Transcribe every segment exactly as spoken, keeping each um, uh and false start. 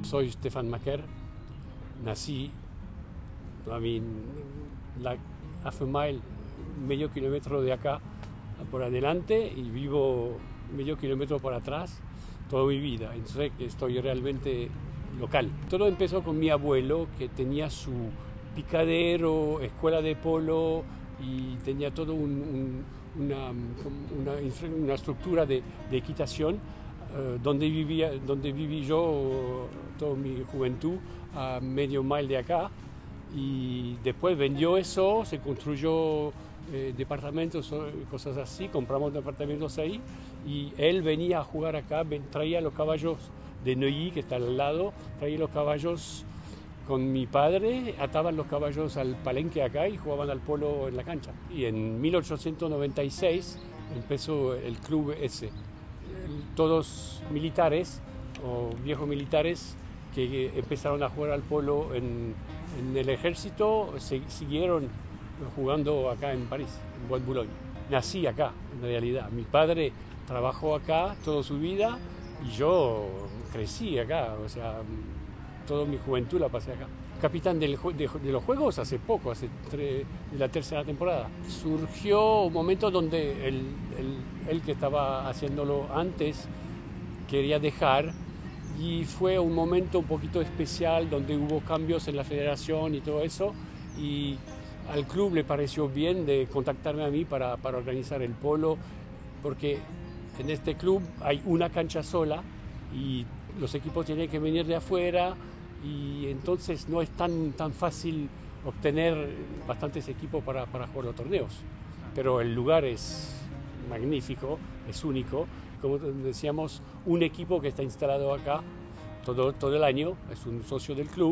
soy Stefan Maquer, nací a mí, la, hace un mile, medio kilómetro de acá por adelante y vivo medio kilómetro por atrás toda mi vida, entonces estoy realmente local. Todo empezó con mi abuelo, que tenía su picadero, escuela de polo y tenía todo un, un, una, una, una estructura de, de equitación uh, donde, vivía, donde viví yo toda mi juventud a medio mile de acá, y después vendió eso, se construyó eh, departamentos, cosas así, compramos departamentos ahí y él venía a jugar acá, traía los caballos de Neuilly, que está al lado, traía los caballos con mi padre, ataban los caballos al palenque acá y jugaban al polo en la cancha. Y en mil ochocientos noventa y seis empezó el club ese, todos militares o viejos militares que empezaron a jugar al polo en, en el ejército, se, siguieron jugando acá en París, en Bois de Boulogne. Nací acá, en realidad. Mi padre trabajó acá toda su vida y yo crecí acá, o sea, toda mi juventud la pasé acá. Capitán del, de, de los juegos hace poco, hace tre, de la tercera temporada. Surgió un momento donde el, el, el que estaba haciéndolo antes quería dejar, y fue un momento un poquito especial donde hubo cambios en la federación y todo eso, y al club le pareció bien de contactarme a mí para, para organizar el polo, porque en este club hay una cancha sola y los equipos tienen que venir de afuera, y entonces no es tan, tan fácil obtener bastantes equipos para, para jugar los torneos. Pero el lugar es magnífico, es único. Como decíamos, un equipo que está instalado acá todo, todo el año, es un socio del club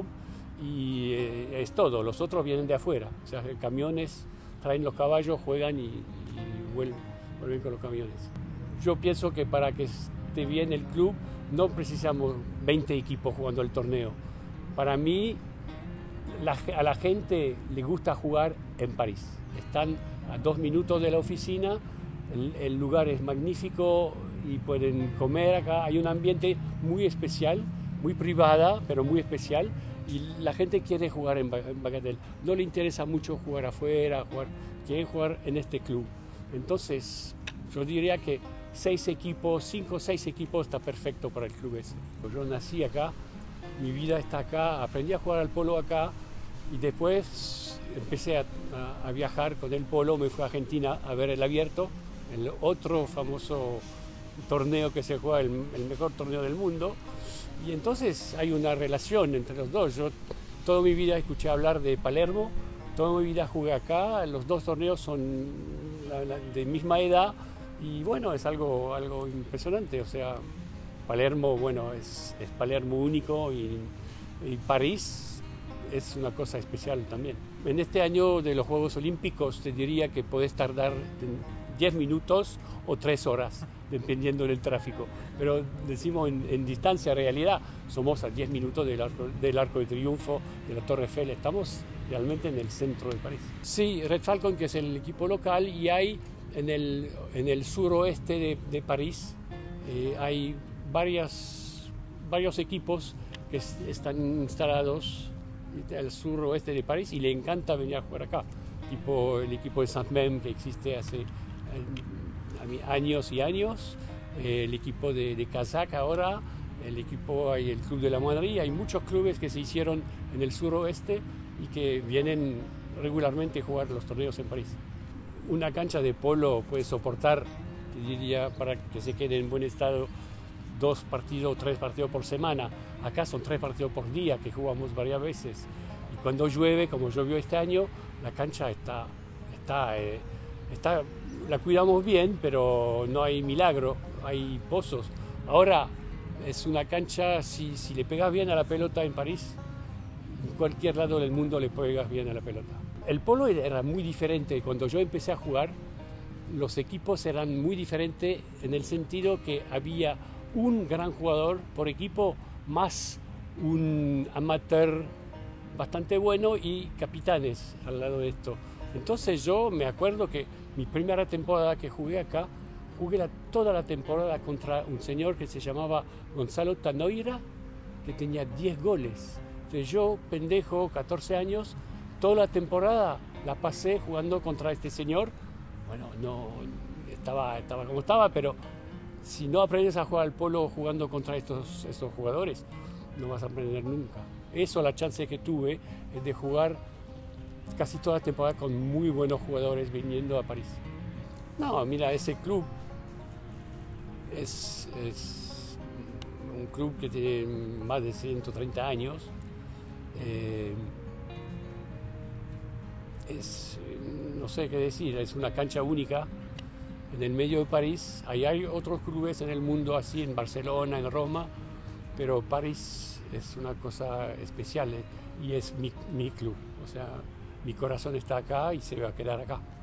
y eh, es todo. Los otros vienen de afuera, o sea, camiones, traen los caballos, juegan y, y vuelven, vuelven con los camiones. Yo pienso que para que esté bien el club no precisamos veinte equipos jugando el torneo. Para mí, la, a la gente le gusta jugar en París. Están a dos minutos de la oficina, el, el lugar es magnífico y pueden comer acá. Hay un ambiente muy especial, muy privada, pero muy especial, y la gente quiere jugar en Bagatelle. No le interesa mucho jugar afuera, jugar, quieren jugar en este club. Entonces, yo diría que seis equipos, cinco o seis equipos está perfecto para el club ese. Yo nací acá, mi vida está acá, aprendí a jugar al polo acá y después empecé a, a, a viajar con el polo, me fui a Argentina a ver el abierto, el otro famoso torneo que se juega, el, el mejor torneo del mundo, y entonces hay una relación entre los dos. Yo toda mi vida escuché hablar de Palermo, toda mi vida jugué acá, los dos torneos son la, la, de misma edad, y bueno, es algo, algo impresionante. O sea, Palermo, bueno, es, es Palermo único, y, y París es una cosa especial también. En este año de los Juegos Olímpicos te diría que podés tardar diez minutos o tres horas, dependiendo del tráfico. Pero decimos en, en distancia, realidad, somos a diez minutos del arco, del Arco de Triunfo, de la Torre Eiffel, estamos realmente en el centro de París. Sí, Red Falcon, que es el equipo local, y hay en el, en el suroeste de, de París, eh, hay varias, varios equipos que están instalados al suroeste de París y le encanta venir a jugar acá, tipo el equipo de Saint-Même, que existe hace años y años, el equipo de, de Kazakh ahora, el equipo, hay el Club de la Madrid, hay muchos clubes que se hicieron en el suroeste y que vienen regularmente a jugar los torneos en París. Una cancha de polo puede soportar, te diría, para que se quede en buen estado, dos partidos o tres partidos por semana. Acá son tres partidos por día que jugamos varias veces. Y cuando llueve, como llovió este año, la cancha está, está, eh, está, la cuidamos bien, pero no hay milagro, hay pozos. Ahora es una cancha, si, si le pegas bien a la pelota en París, en cualquier lado del mundo le pegas bien a la pelota. El polo era muy diferente. Cuando yo empecé a jugar, los equipos eran muy diferentes en el sentido que había un gran jugador por equipo más un amateur bastante bueno y capitanes al lado de esto. Entonces yo me acuerdo que mi primera temporada que jugué acá, jugué la, toda la temporada contra un señor que se llamaba Gonzalo Tanoira, que tenía diez goles. Entonces yo, pendejo, catorce años, toda la temporada la pasé jugando contra este señor. Bueno, no estaba, estaba como estaba, pero si no aprendes a jugar al polo jugando contra estos, estos jugadores, no vas a aprender nunca. Eso, la chance que tuve es de jugar casi toda la temporada con muy buenos jugadores viniendo a París. No, mira, ese club es, es un club que tiene más de ciento treinta años. Eh, es, no sé qué decir, es una cancha única en el medio de París. Ahí hay otros clubes en el mundo así, en Barcelona, en Roma, pero París es una cosa especial, eh, y es mi, mi club. O sea, mi corazón está acá y se va a quedar acá.